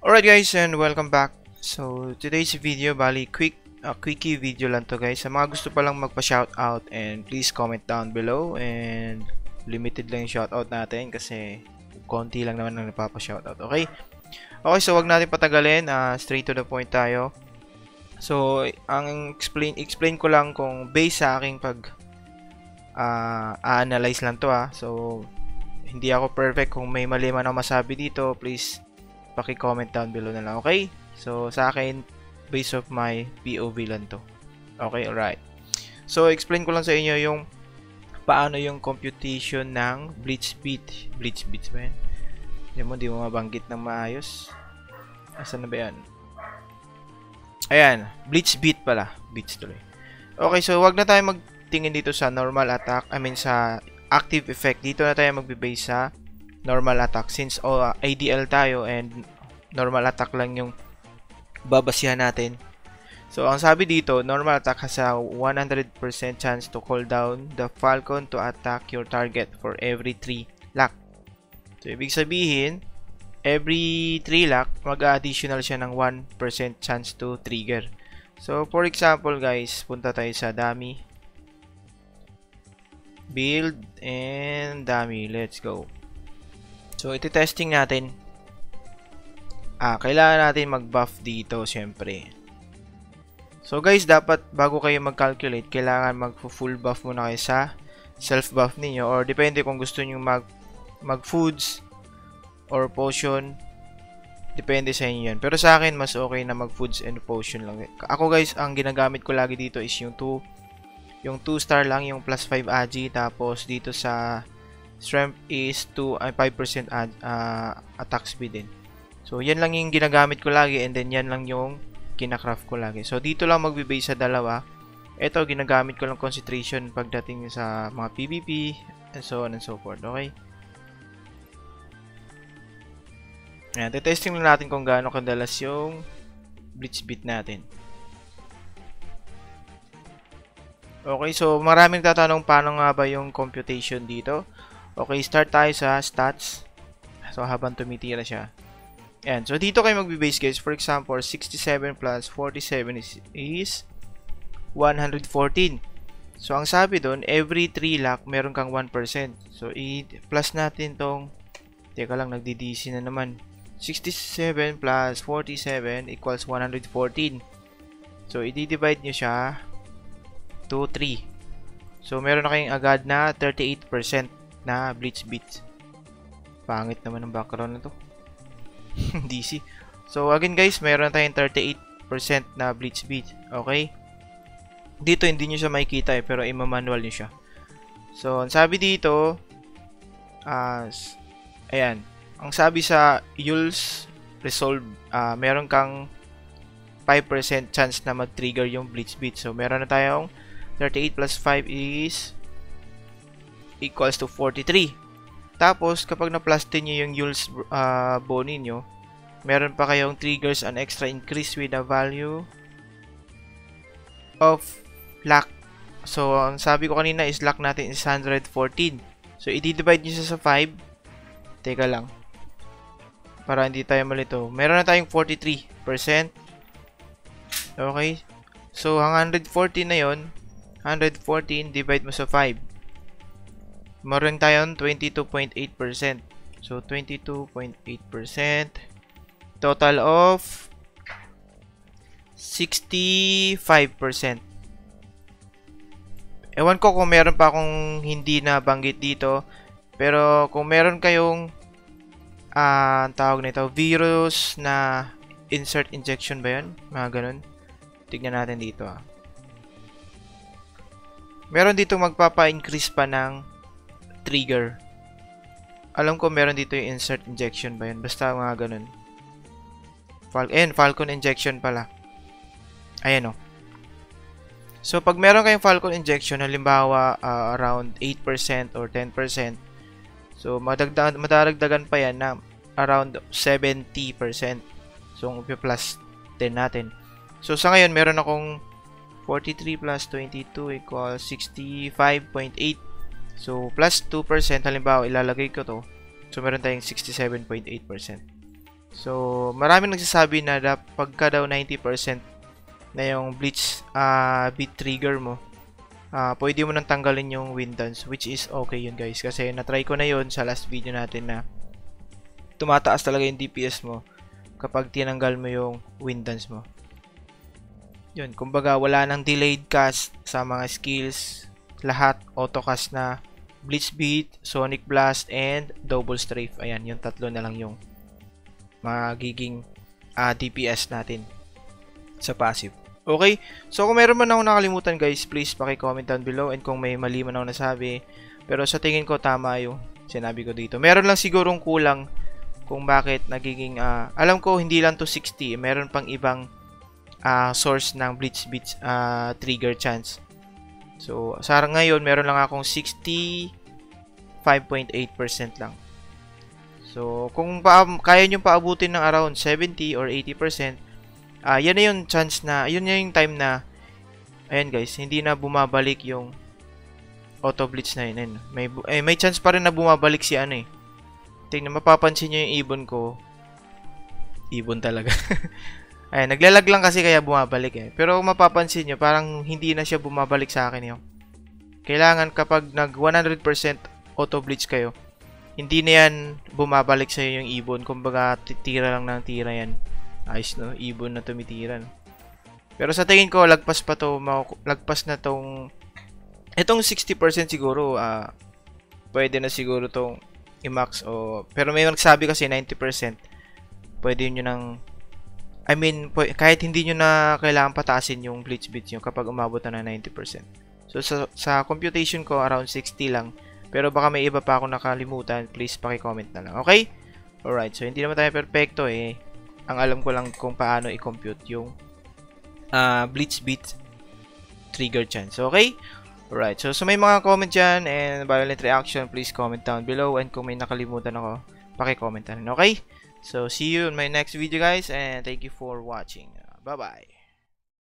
Alright guys, and welcome back. So today's video, bali quickie video lang to guys. Sa mga gusto pa lang magpa-shoutout, and please comment down below, and limited lang yung shoutout natin kasi konti lang naman ang napapa-shoutout. Okay? Okay, so wag natin patagalin, straight to the point tayo. So ang explain ko lang kung based sa aking analyze lang to So hindi ako perfect, kung may mali man ako masabi dito, please paki-comment down below na lang, okay? So, sa akin, based of my POV lang to. Okay, alright. So, explain ko lang sa inyo yung paano yung computation ng Blitz beat. Blitz beats ba yan? Hindi mo mabanggit ng maayos. Asan na ba yan? Ayan, Blitz beat pala. Beats tuloy. Okay, so wag na tayo magtingin dito sa normal attack. Sa active effect. Dito na tayo magbe-base sa normal attack, since ADL tayo and normal attack lang yung babasihan natin. So ang sabi dito, normal attack has a 100% chance to call down the falcon to attack your target for every 3 lock. So ibig sabihin, every 3 lock, mag-additional siya ng 1% chance to trigger. So for example guys, punta tayo sa dummy, build, and dummy. Let's go. So, iti-testing natin. Kailangan natin mag-buff dito, syempre. So, guys, dapat bago kayo mag-calculate, kailangan mag-full buff muna kayo sa self-buff ninyo. Or, depende kung gusto nyo mag-foods or potion. Depende sa inyo yun. Pero sa akin, mas okay na mag-foods and potion lang. Ako, guys, ang ginagamit ko lagi dito is yung 2 star lang, yung plus 5 agi. Tapos, dito sa strength is 5% attack speed din. So, yan lang yung ginagamit ko lagi, and then yan lang yung kinakraft ko lagi. So, dito lang magbe-base sa dalawa. Ito, ginagamit ko lang concentration pagdating sa mga PvP, and so on and so forth. Okay? Ayan, testing lang natin kung gaano kadalas yung Blitz beat natin. Okay, so maraming tatanong paano nga ba yung computation dito. Okay, start tayo sa stats. So, habang tumitira siya. Ayan. So, dito kayo magbe-base guys. For example, 67 plus 47 is 114. So, ang sabi doon, every 3 lock, meron kang 1%. So, i-plus natin tong, teka lang, nagdi-DC na naman. 67 plus 47 equals 114. So, i-divide nyo siya to 3. So, meron na kayong agad na 38% na Blitz beat. Pangit naman ang background na to. DC. So, again guys, meron tayong 38% na Blitz beat. Okay? Dito, hindi nyo siya makikita pero ima-manual nyo siya. So, ang sabi dito, ayan. Ang sabi sa Yule's Resolve, meron kang 5% chance na mag-trigger yung Blitz beat. So, meron na tayong 38 plus 5 is equals to 43. Tapos, kapag na-plus 10 nyo yung Yule's bow ninyo, meron pa kayong triggers an extra increase with the value of luck. So, ang sabi ko kanina is luck natin is 114. So, i-divide nyo siya sa 5. Teka lang. Para hindi tayo malito. Meron na tayong 43%. Okay. So, ang 114 na yon, 114 divide mo sa 5. Meron tayong 22.8%. So, 22.8%. Total of 65%. Ewan ko kung meron pa akong hindi na banggit dito. Pero, kung meron kayong tawag nito, virus na insert injection ba yun? Mga ganun. Tignan natin dito. Meron dito magpapa-increase pa ng trigger. Alam ko meron dito yung insert injection ba yun? Basta mga ganun. Falcon injection pala. Ayan o. So, pag meron kayong Falcon injection, halimbawa around 8% or 10%, so, madadagdagan pa yan na around 70%. So, plus 10 natin. So, sa ngayon, meron akong 43 plus 22 equals 65.8. So, plus 2%, halimbawa, ilalagay ko to. So, meron tayong 67.8%. So, maraming nagsasabi na pagka daw 90% na yung Blitz beat trigger mo, pwede mo nang tanggalin yung wind dance, which is okay yun guys. Kasi na-try ko na yun sa last video natin na tumataas talaga yung DPS mo kapag tinanggal mo yung wind dance mo. Yun, kumbaga wala nang delayed cast sa mga skills, lahat auto cast na. Blitz beat, sonic blast, and double strafe. Ayan, yung tatlo na lang yung magiging DPS natin sa passive. Okay, so kung meron man ako nakalimutan guys, please paki-comment down below, and kung may mali man ako nasabi, pero sa tingin ko tama yung sinabi ko dito. Meron lang sigurong kulang kung bakit nagiging, alam ko hindi lang to 60, meron pang ibang source ng Blitz beat trigger chance. So, sa ngayon, meron lang akong 65.8% lang. So, kung kaya nyo paabutin ng around 70 or 80%, yan na yung chance na, yun na yung time na, ayan guys, hindi na bumabalik yung auto blitz na yun. May chance pa rin na bumabalik si ano eh. Tingnan, mapapansin nyo yung ibon ko. Ibon talaga. Ayan, naglalag lang kasi kaya bumabalik eh. Pero kung mapapansin nyo, parang hindi na siya bumabalik sa akin yun. Kailangan kapag nag 100% auto blitz kayo, hindi na yan bumabalik sa'yo yung ibon. Kumbaga, tira lang ng tira yan. Ayos no, ibon na tumitira. No? Pero sa tingin ko, lagpas na tong, itong 60% siguro, pwede na siguro tong i-max. Pero may nagsabi kasi 90%, pwede nyo nang, kahit hindi nyo na kailangan pataasin yung blitz beats nyo kapag umabot na ng 90%. So, sa computation ko, around 60 lang. Pero baka may iba pa akong nakalimutan. Please, paki-comment na lang. Okay? Alright. So, hindi naman tayo perfecto eh. Ang alam ko lang kung paano i-compute yung blitz beat trigger chance. Okay? Alright. So, may mga comment dyan and violent reaction, please comment down below. And kung may nakalimutan ako, paki-comment na rin. Okay? So, see you in my next video guys, and thank you for watching. Bye-bye.